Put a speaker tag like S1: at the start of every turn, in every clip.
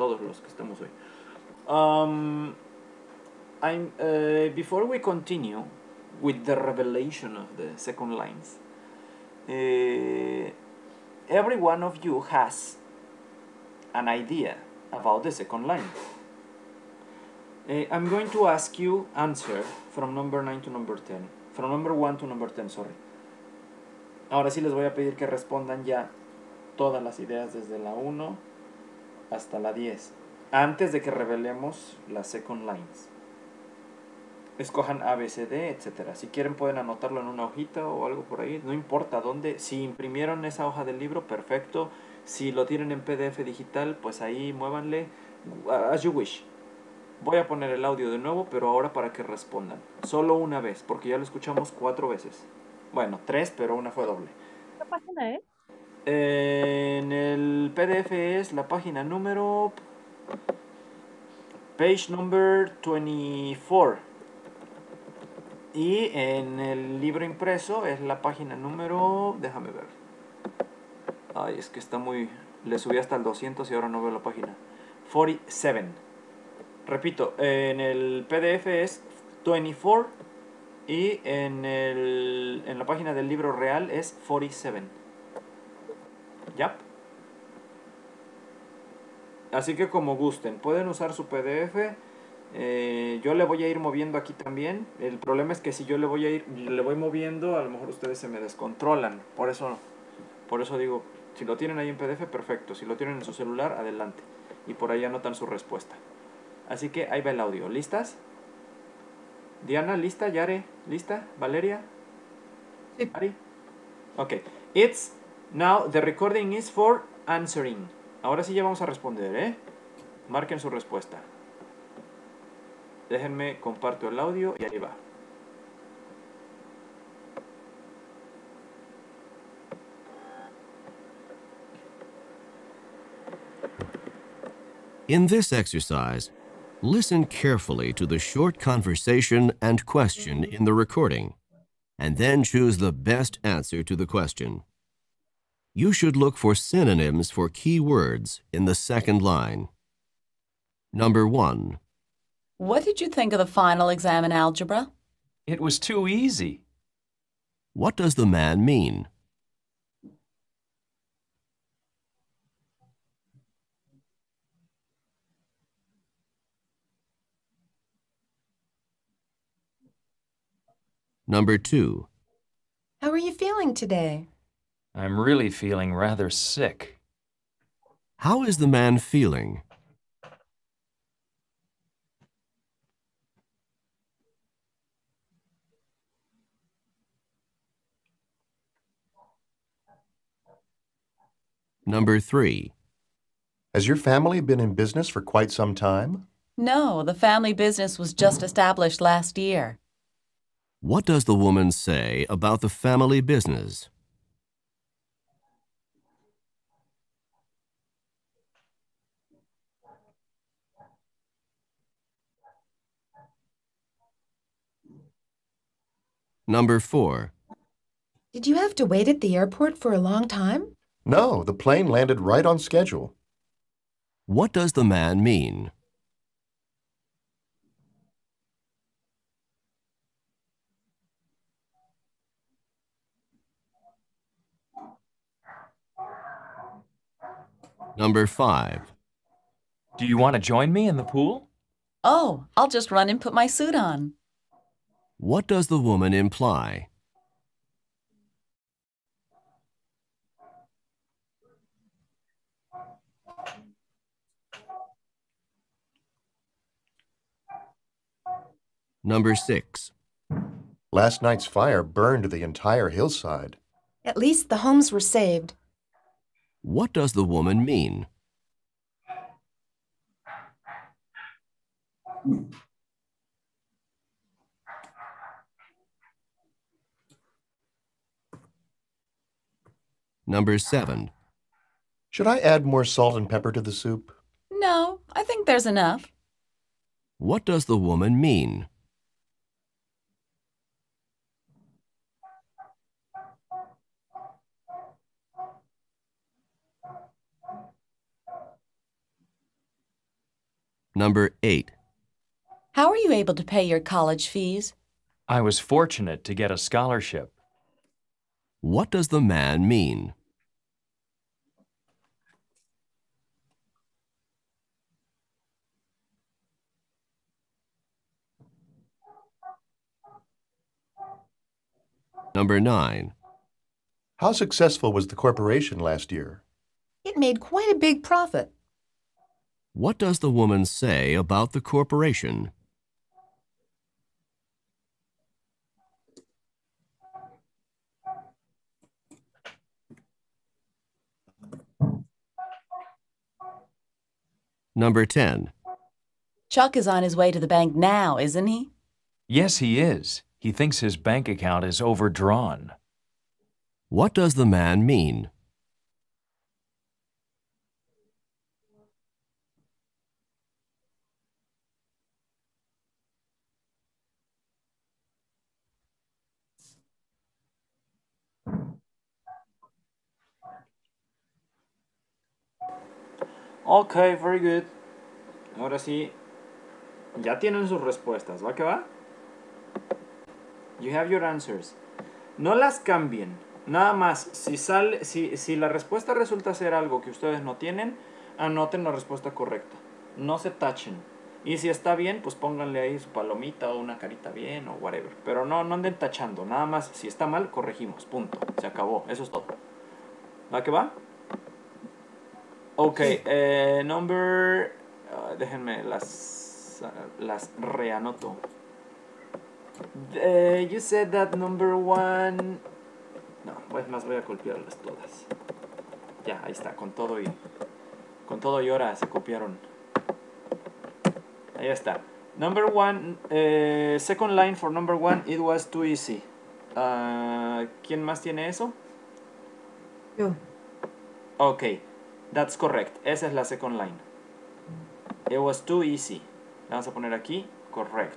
S1: todos los que estamos hoy. Before we continue with the revelation of the second lines, every one of you has an idea about the second line. I'm going to ask you answer from number 9 to number 10. From number 1 to number 10, sorry. Ahora sí les voy a pedir que respondan ya todas las ideas desde la 1 hasta la 10. Antes de que revelemos las second lines. Escojan A, B, C, D, etc. Si quieren pueden anotarlo en una hojita o algo por ahí. No importa dónde. Si imprimieron esa hoja del libro, perfecto. Si lo tienen en PDF digital, pues ahí muévanle. As you wish. Voy a poner el audio de nuevo, pero ahora para que respondan. Solo una vez, porque ya lo escuchamos 4 veces. Bueno, 3, pero una fue doble.
S2: ¿Qué página es?
S1: En el PDF es la página número... Page number 24. Y en el libro impreso es la página número... Déjame ver. Ay, es que está muy... Le subí hasta el 200 y ahora no veo la página. 47. Repito, en el PDF es 24 y en la página del libro real es 47. ¿Ya? Así que como gusten, pueden usar su PDF. Yo le voy a ir moviendo aquí también. El problema es que si yo le voy moviendo, a lo mejor ustedes se me descontrolan. Por eso digo, si lo tienen ahí en PDF, perfecto. Si lo tienen en su celular, adelante. Y por ahí anotan su respuesta. Así que ahí va el audio. ¿Listas? Diana, ¿lista? Yare, ¿lista? Valeria?
S2: Sí.
S1: Ari? Ok. It's now the recording is for answering. Ahora sí ya vamos a responder, ¿eh? Marquen su respuesta. Déjenme comparto el audio y ahí va.
S3: In this exercise, listen carefully to the short conversation and question in the recording, and then choose the best answer to the question. You should look for synonyms for key words in the second line. Number 1.
S4: What did you think of the final exam in algebra?
S5: It was too easy.
S3: What does the man mean? Number 2.
S6: How are you feeling today?
S5: I'm really feeling rather sick.
S3: How is the man feeling? Number 3.
S7: Has your family been in business for quite some time?
S4: No, the family business was just established last year.
S3: What does the woman say about the family business? Number 4.
S6: Did you have to wait at the airport for a long time?
S7: No, the plane landed right on schedule.
S3: What does the man mean? Number 5.
S5: Do you want to join me in the pool?
S4: Oh, I'll just run and put my suit on.
S3: What does the woman imply? Number 6.
S7: Last night's fire burned the entire hillside.
S6: At least the homes were saved.
S3: What does the woman mean? Number 7.
S7: Should I add more salt and pepper to the soup?
S4: No, I think there's enough.
S3: What does the woman mean? Number 8.
S4: How are you able to pay your college fees?
S5: I was fortunate to get a scholarship.
S3: What does the man mean? Number 9.
S7: How successful was the corporation last year?
S6: It made quite a big profit.
S3: What does the woman say about the corporation? Number 10.
S4: Chuck is on his way to the bank now, isn't he?
S5: Yes, he is. He thinks his bank account is overdrawn.
S3: What does the man mean?
S1: Okay, very good. Ahora sí, ya tienen sus respuestas. ¿Va que va? You have your answers. No las cambien. Nada más, si la respuesta resulta ser algo que ustedes no tienen, anoten la respuesta correcta. No se tachen. Y si está bien, pues pónganle ahí su palomita o una carita bien o whatever. Pero no anden tachando. Nada más, si está mal, corregimos. Punto. Se acabó. Eso es todo. ¿Va que va? Ok, number... déjenme las reanoto. You said that number 1... No, pues más voy a copiarlas todas. Ya, ahí está, con todo y hora se copiaron. Ahí está. Number 1, second line for number 1, it was too easy. ¿Quién más tiene eso?
S2: Yo.
S1: Ok, that's correct. Esa es la second line. It was too easy. La vamos a poner aquí, correct.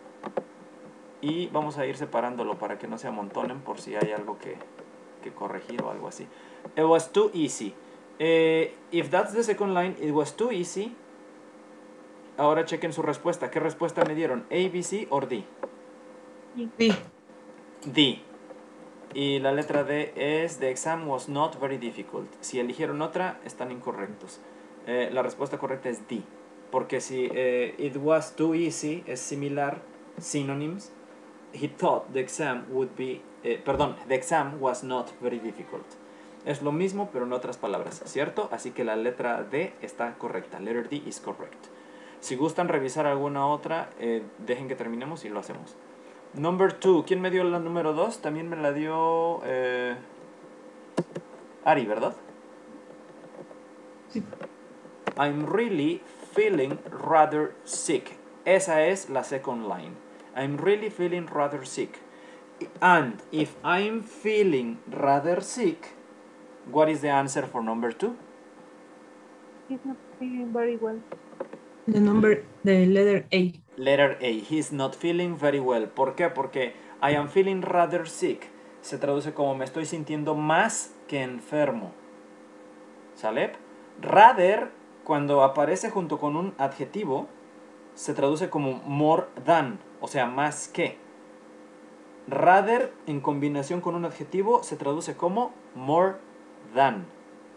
S1: Y vamos a ir separándolo para que no se amontonen por si hay algo que corregir o algo así. It was too easy. If that's the second line, it was too easy. Ahora chequen su respuesta. ¿Qué respuesta me dieron? A, B, C o D?
S2: Sí.
S1: D. Y la letra D es the exam was not very difficult. Si eligieron otra, están incorrectos. La respuesta correcta es D. Porque si it was too easy es similar, synonyms. He thought the exam would be... the exam was not very difficult. Es lo mismo, pero en otras palabras, ¿cierto? Así que la letra D está correcta. Letter D is correct. Si gustan revisar alguna otra, dejen que terminemos y lo hacemos. Number 2. ¿Quién me dio la número 2? También me la dio... Ari, ¿verdad?
S2: Sí.
S1: I'm really feeling rather sick. Esa es la second line. I'm really feeling rather sick. And if I'm feeling rather sick, what is the answer for number 2?
S2: He's not feeling very well. The letter A.
S1: Letter A. He's not feeling very well. ¿Por qué? Porque I am feeling rather sick se traduce como me estoy sintiendo más que enfermo. ¿Sale? Rather, cuando aparece junto con un adjetivo, se traduce como more than, o sea, más que. Rather, en combinación con un adjetivo, se traduce como more than.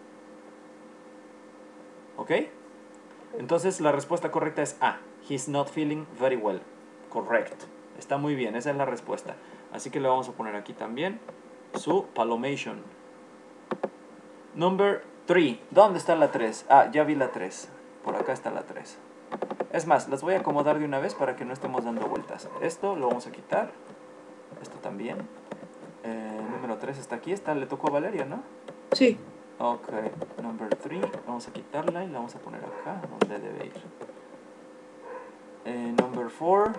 S1: ¿Ok? Entonces la respuesta correcta es A. He's not feeling very well. Correct. Está muy bien, esa es la respuesta. Así que le vamos a poner aquí también su palomation. Number 3. ¿Dónde está la 3? Ah, ya vi la 3. Por acá está la 3. Es más, las voy a acomodar de una vez para que no estemos dando vueltas. Esto lo vamos a quitar. Esto también. Número 3 está aquí. Le tocó a Valeria, ¿no?
S2: Sí.
S1: Ok, number 3, vamos a quitarla y la vamos a poner acá, donde debe ir. Number 4.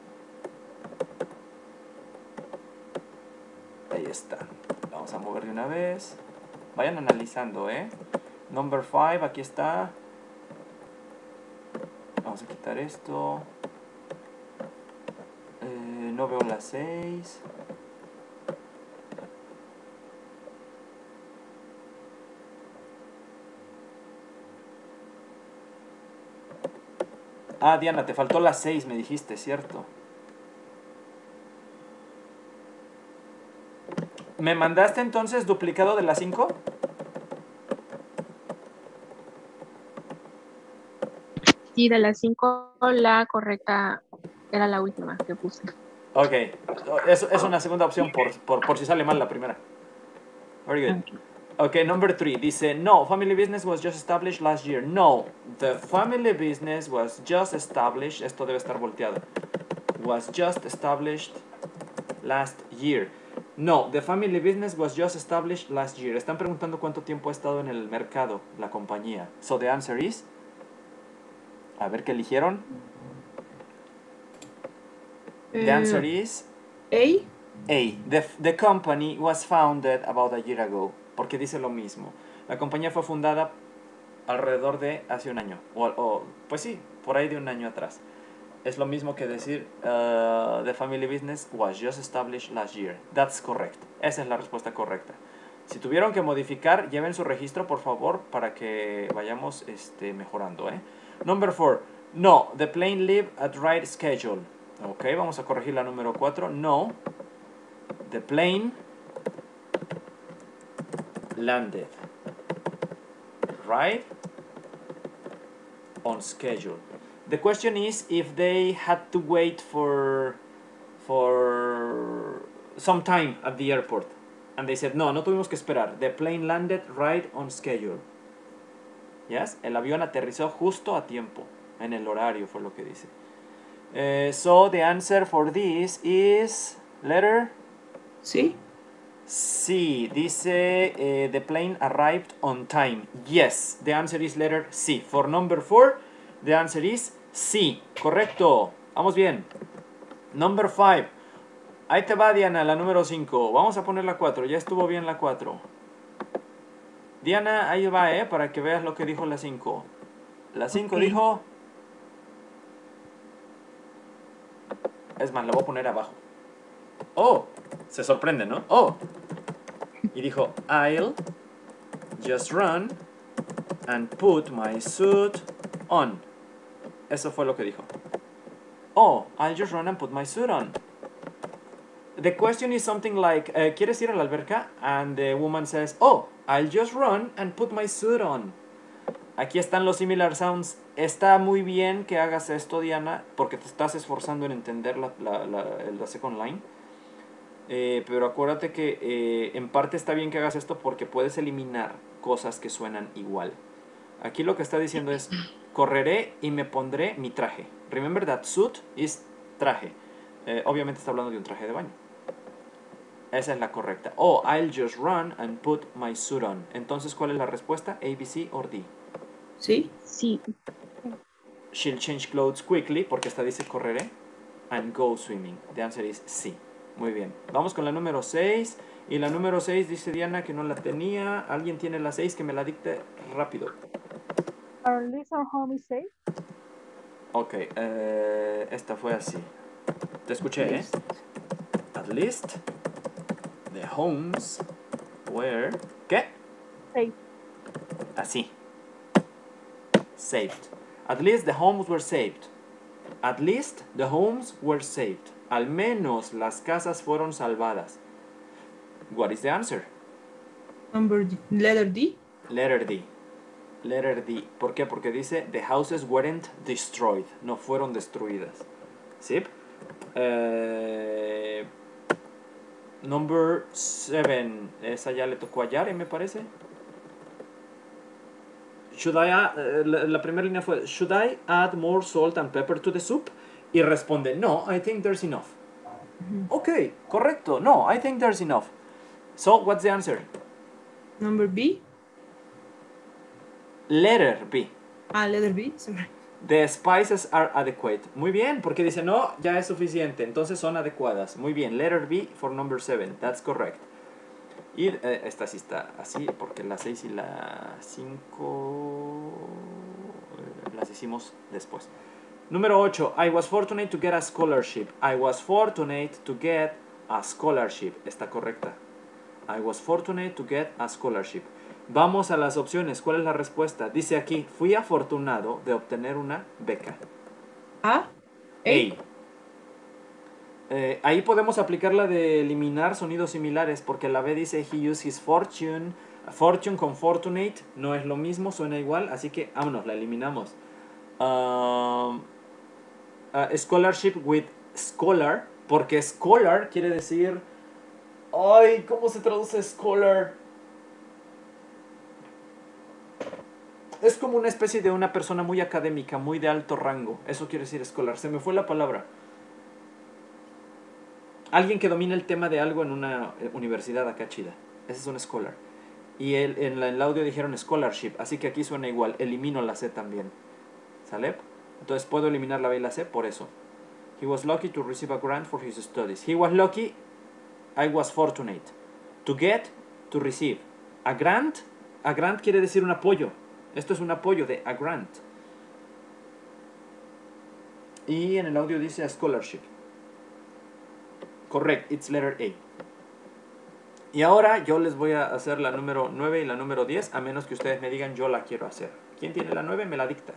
S1: Ahí está. La vamos a mover de una vez. Vayan analizando, ¿eh? Number 5, aquí está. Vamos a quitar esto. No veo la 6. Ah, Diana, te faltó la 6, me dijiste, ¿cierto? ¿Me mandaste entonces duplicado de la 5?
S8: Sí, de las 5, la correcta era la última que puse.
S1: Ok, es una segunda opción por si sale mal la primera. Very good. Okay, number 3. Dice, no, family business was just established last year. No, the family business was just established. Esto debe estar volteado. Was just established last year. No, the family business was just established last year. Están preguntando cuánto tiempo ha estado en el mercado la compañía. So the answer is... A ver qué eligieron. The answer is...
S2: A.
S1: A. The company was founded about a year ago. Porque dice lo mismo. La compañía fue fundada alrededor de hace un año. Pues sí, por ahí de un año atrás. Es lo mismo que decir the family business was just established last year. That's correct. Esa es la respuesta correcta. Si tuvieron que modificar, lleven su registro, por favor, para que vayamos mejorando. Number 4. No, the plane lived at right schedule. Ok, vamos a corregir la número 4. No, the plane landed right on schedule. The question is if they had to wait for some time at the airport. And they said, no tuvimos que esperar. The plane landed right on schedule. Yes, el avión aterrizó justo a tiempo. En el horario fue lo que dice. So the answer for this is letter
S2: Sí.
S1: C. Dice the plane arrived on time. Yes, the answer is letter C. For number 4, the answer is C. Correcto. Vamos bien. Number 5. Ahí te va, Diana, la número 5. Vamos a poner la 4. Ya estuvo bien la 4. Diana, ahí va, para que veas lo que dijo la 5. La 5 dijo... Es más, la voy a poner abajo. Oh, se sorprende, ¿no? Oh. Y dijo, I'll just run and put my suit on. Eso fue lo que dijo. Oh, I'll just run and put my suit on. The question is something like, ¿quieres ir a la alberca? And the woman says, oh, I'll just run and put my suit on. Aquí están los similar sounds. Está muy bien que hagas esto, Diana, porque te estás esforzando en entender la second line. Pero acuérdate que en parte está bien que hagas esto porque puedes eliminar cosas que suenan igual. Aquí lo que está diciendo es, correré y me pondré mi traje. Remember that suit is traje. Obviamente está hablando de un traje de baño. Esa es la correcta. Oh, I'll just run and put my suit on. Entonces, ¿cuál es la respuesta? A, B, C or D.
S2: Sí.
S8: Sí.
S1: She'll change clothes quickly, porque esta dice correré. And go swimming. The answer is C. Muy bien. Vamos con la número 6. Y la número 6 dice Diana que no la tenía. ¿Alguien tiene la 6 que me la dicte rápido?
S9: Are least our home is safe?
S1: Ok. Esta fue así. Te escuché, At least the homes were... ¿Qué?
S9: Safe.
S1: Así. Saved. At least the homes were saved. At least the homes were saved. Al menos las casas fueron salvadas. What is the answer?
S2: Letter D.
S1: Letter D. Letter D. ¿Por qué? Porque dice the houses weren't destroyed. No fueron destruidas. ¿Sí? Number 7. Esa ya le tocó a Yare, me parece. Should I add, la primera línea fue, should I add more salt and pepper to the soup? Y responde, no, I think there's enough. Ok, correcto. No, I think there's enough. So, what's the answer?
S2: Number B.
S1: Letter B.
S2: Letter B, sorry.
S1: The spices are adequate. Muy bien, porque dice, no, ya es suficiente. Entonces son adecuadas. Muy bien, letter B for number 7. That's correct. Y esta sí está así, porque la 6 y la 5 las hicimos después. Número 8. I was fortunate to get a scholarship. I was fortunate to get a scholarship. Está correcta. I was fortunate to get a scholarship. Vamos a las opciones. ¿Cuál es la respuesta? Dice aquí, fui afortunado de obtener una beca.
S2: A.
S1: A. Ahí podemos aplicar la de eliminar sonidos similares, porque la B dice he used his fortune. Fortune con fortunate no es lo mismo, suena igual, así que vámonos, la eliminamos. Scholarship with scholar, porque scholar quiere decir... Ay, ¿cómo se traduce scholar? Es como una especie de una persona muy académica, muy de alto rango. Eso quiere decir scholar. Se me fue la palabra. Alguien que domina el tema de algo en una universidad acá chida. Ese es un scholar. Y en el audio dijeron scholarship, así que aquí suena igual. Elimino la C también. ¿Sale? Entonces puedo eliminar la B y la C por eso. He was lucky to receive a grant for his studies. He was lucky, I was fortunate. To get, to receive. A grant quiere decir un apoyo. Esto es un apoyo de a grant. Y en el audio dice a scholarship. Correct, it's letter A. Y ahora yo les voy a hacer la número 9 y la número 10, a menos que ustedes me digan yo la quiero hacer. ¿Quién tiene la 9? Me la dicta.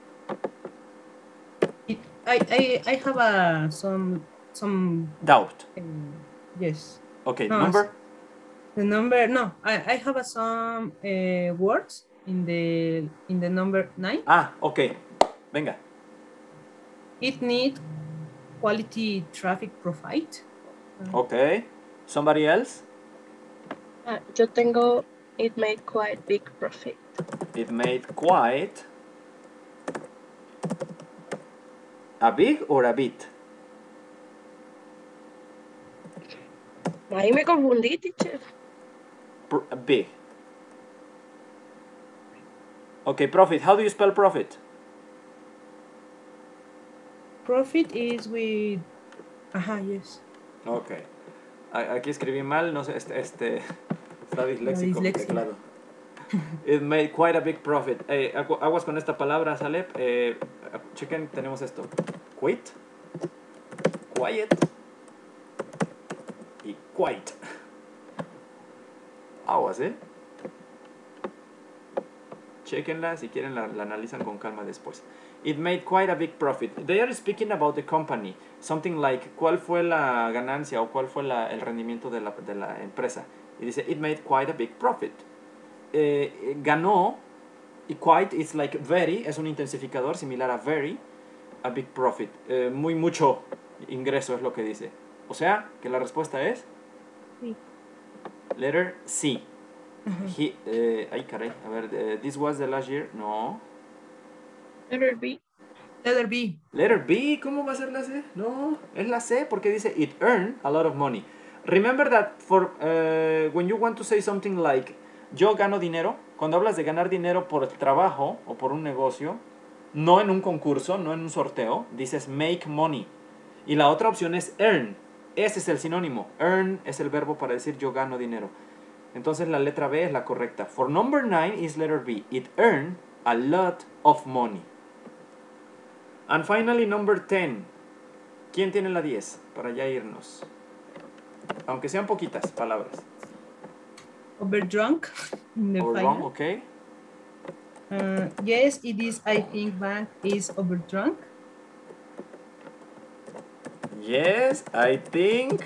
S2: I have some
S1: Doubt.
S2: yes.
S1: Okay,
S2: No,
S1: number?
S2: The number, no, I have some words in the number 9.
S1: Ah, ok. Venga.
S2: It need quality traffic profile.
S1: Ok. Somebody else?
S10: Yo tengo it made quite big profit.
S1: It made quite a big or a bit?
S10: Ahí me confundí, teacher.
S1: Big. Okay, profit. How do you spell profit?
S2: Profit is with, yes.
S1: Okay. Aquí escribí mal, no sé, está disléxico mi teclado. It made quite a big profit. Aguas con esta palabra, Salep. Chequen, tenemos esto. Quit, quiet y quite. Aguas, Chequenla, si quieren la analizan con calma después. It made quite a big profit. They are speaking about the company. Something like, ¿cuál fue la ganancia o cuál fue el rendimiento de la empresa? Y dice, it made quite a big profit. Ganó, y quite is like very, es un intensificador similar a very, a big profit. Mucho ingreso es lo que dice. O sea, que la respuesta es...
S9: Sí.
S1: Letter C. Ay, caray. A ver, this was the last year. No.
S10: Letter B.
S2: Letter B.
S1: Letter B, ¿cómo va a ser la C? No, es la C porque dice it earned a lot of money. Remember that for when you want to say something like yo gano dinero, cuando hablas de ganar dinero por trabajo o por un negocio, no en un concurso, no en un sorteo, dices make money. Y la otra opción es earn. Ese es el sinónimo. Earn es el verbo para decir yo gano dinero. Entonces la letra B es la correcta. For number 9 is letter B. It earned a lot of money. And finally, number 10. ¿Quién tiene la 10? Para ya irnos. Aunque sean poquitas palabras.
S2: Overdrunk.
S1: Overdrunk, okay.
S2: Yes, it is. I think bank is overdrunk.
S1: Yes, I think.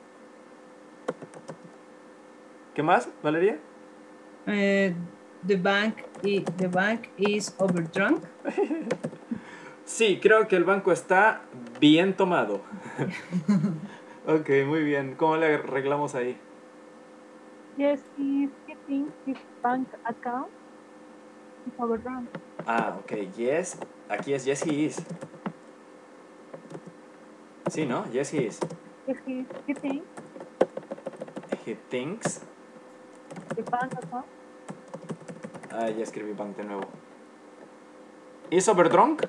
S1: ¿Qué más, Valeria?
S2: The bank is overdrunk.
S1: Sí, creo que el banco está bien tomado. Ok, muy bien. ¿Cómo le arreglamos ahí?
S9: Yes, he thinks his bank account is overdrawn.
S1: Ah, ok. Yes. Aquí es yes he is. Sí, ¿no? Yes he is.
S9: Yes, he thinks
S1: He thinks.
S9: the bank account
S1: Ah, ya escribí bank de nuevo. ¿Is overdrunk?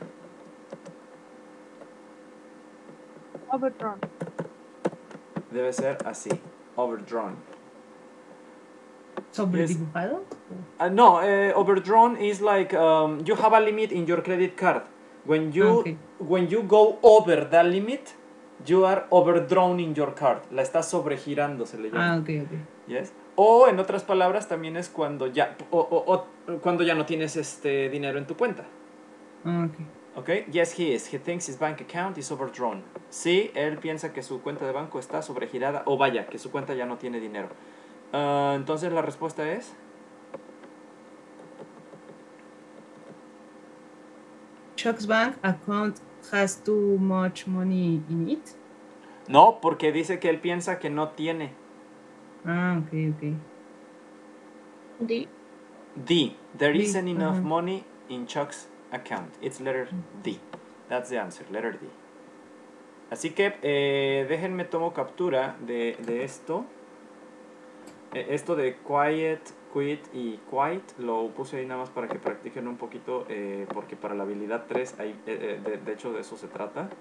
S9: overdrawn.
S1: Debe ser así. Overdrawn.
S2: ¿Sobredibujado?
S1: No, overdrawn is like you have a limit in your credit card. When you go over that limit, you are overdrawn in your card. La estás sobregirando, se le llama.
S2: Ah, ok.
S1: Yes. O en otras palabras también es cuando ya cuando ya no tienes dinero en tu cuenta.
S2: Ah, ok.
S1: Ok, yes he is. He thinks his bank account is overdrawn. Sí, él piensa que su cuenta de banco está sobregirada, o vaya, que su cuenta ya no tiene dinero. Entonces la respuesta es...
S2: Chuck's bank account has too much money in it.
S1: No, porque dice que él piensa que no tiene.
S2: Ah, ok.
S1: D. There
S2: D,
S1: isn't enough
S2: ajá.
S1: money in Chuck's account. It's letter D. That's the answer, letter D. Así que déjenme tomo captura de esto. Esto de quiet, quit y quiet lo puse ahí nada más para que practiquen un poquito, porque para la habilidad 3 de hecho de eso se trata.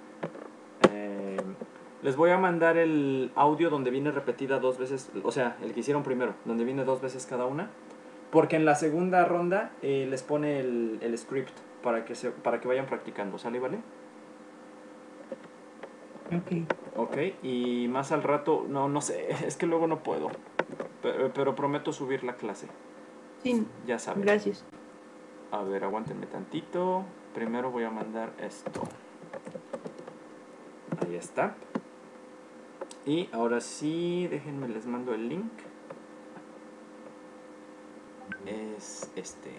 S1: Les voy a mandar el audio donde viene repetida 2 veces, o sea, el que hicieron primero, donde viene 2 veces cada una, porque en la segunda ronda les pone el script para que vayan practicando, ¿sale? ¿Vale? Ok, y más al rato, no sé, es que luego no puedo, pero prometo subir la clase.
S2: Sí,
S1: ya saben.
S2: Gracias.
S1: A ver, aguántenme tantito. Primero voy a mandar esto. Ahí está. Y ahora sí, déjenme, les mando el link. Es este.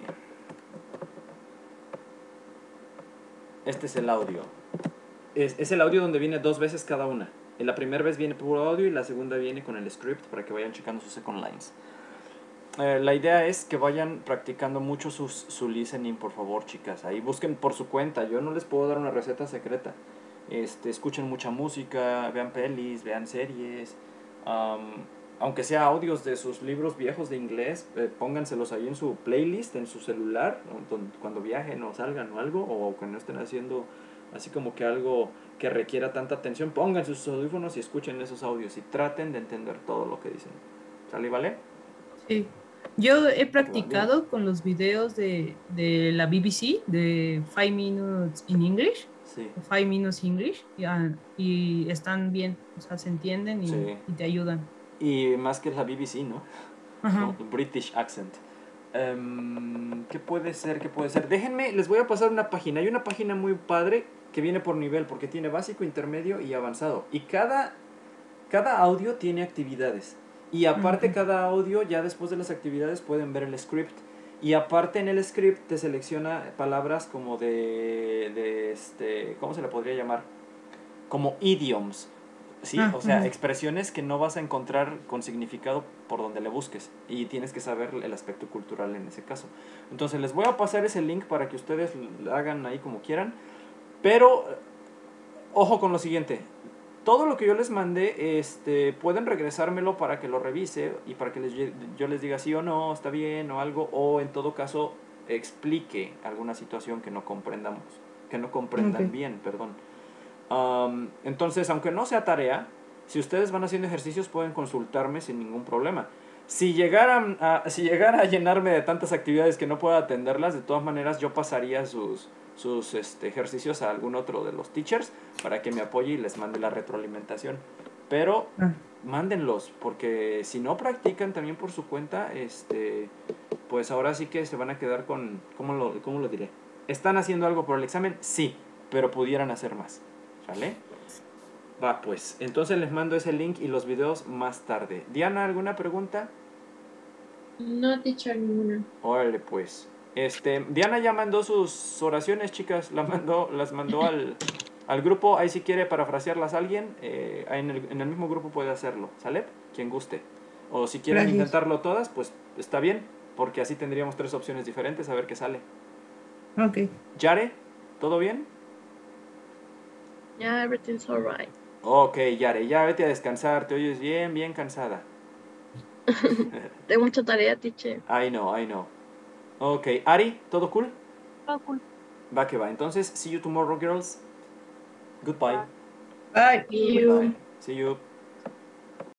S1: Este es el audio. Es el audio donde viene 2 veces cada una. En la primera vez viene puro audio y la segunda viene con el script para que vayan checando sus second lines. La idea es que vayan practicando mucho su listening, por favor, chicas. Ahí busquen por su cuenta. Yo no les puedo dar una receta secreta. Escuchen mucha música, vean pelis, vean series. Aunque sea audios de sus libros viejos de inglés, pónganselos ahí en su playlist, en su celular, cuando viajen o salgan o algo, o cuando estén haciendo así como que algo que requiera tanta atención. Pongan sus audífonos y escuchen esos audios y traten de entender todo lo que dicen. ¿Sale y vale?
S2: Sí. Yo he practicado con los videos de la BBC, de 5 Minutes in English,
S1: Sí.
S2: 5 Minutes English, y están bien, o sea, se entienden
S1: Sí.
S2: y te ayudan.
S1: Y más que la BBC, ¿no?
S2: Ajá.
S1: ¿No? British accent. ¿Qué puede ser? ¿Qué puede ser? Déjenme, les voy a pasar una página. Hay una página muy padre que viene por nivel, porque tiene básico, intermedio y avanzado. Y cada audio tiene actividades. Y aparte cada audio, ya después de las actividades, pueden ver el script. Y aparte en el script te selecciona palabras como ¿cómo se le podría llamar? Como idioms. ¿Sí? O sea, expresiones que no vas a encontrar con significado por donde le busques. Y tienes que saber el aspecto cultural en ese caso. Entonces les voy a pasar ese link para que ustedes lo hagan ahí como quieran. Pero, ojo con lo siguiente. Todo lo que yo les mandé, pueden regresármelo para que lo revise y para que yo les diga sí o no, está bien o algo. O en todo caso, explique alguna situación que no comprendamos. Que no comprendan bien, perdón. Entonces, aunque no sea tarea, si ustedes van haciendo ejercicios pueden consultarme sin ningún problema. Si llegara a llenarme de tantas actividades que no pueda atenderlas, de todas maneras yo pasaría sus ejercicios a algún otro de los teachers para que me apoye y les mande la retroalimentación. Pero mándenlos, porque si no practican también por su cuenta, pues ahora sí que se van a quedar con, ¿cómo lo diré? ¿Están haciendo algo por el examen? Sí, pero pudieran hacer más. ¿Vale? Va, pues. Entonces les mando ese link y los videos más tarde. Diana, ¿alguna pregunta?
S8: No, teacher, ninguna.
S1: Órale, pues. Diana ya mandó sus oraciones, chicas. Las mandó al grupo. Ahí si quiere parafrasearlas a alguien, en el mismo grupo puede hacerlo. ¿Sale? Quien guste. O si quieren intentarlo todas, pues está bien. Porque así tendríamos 3 opciones diferentes a ver qué sale.
S2: Ok.
S1: Yare, ¿todo bien?
S10: Yeah, everything's alright.
S1: Ok, Yare, ya vete a descansar. Te oyes bien cansada.
S10: Tengo mucha tarea, teacher.
S1: I know. Ok, Ari, ¿todo cool?
S9: Todo cool.
S1: Va que va. Entonces, see you tomorrow, girls. Goodbye.
S2: Bye.
S10: See you.
S1: See you.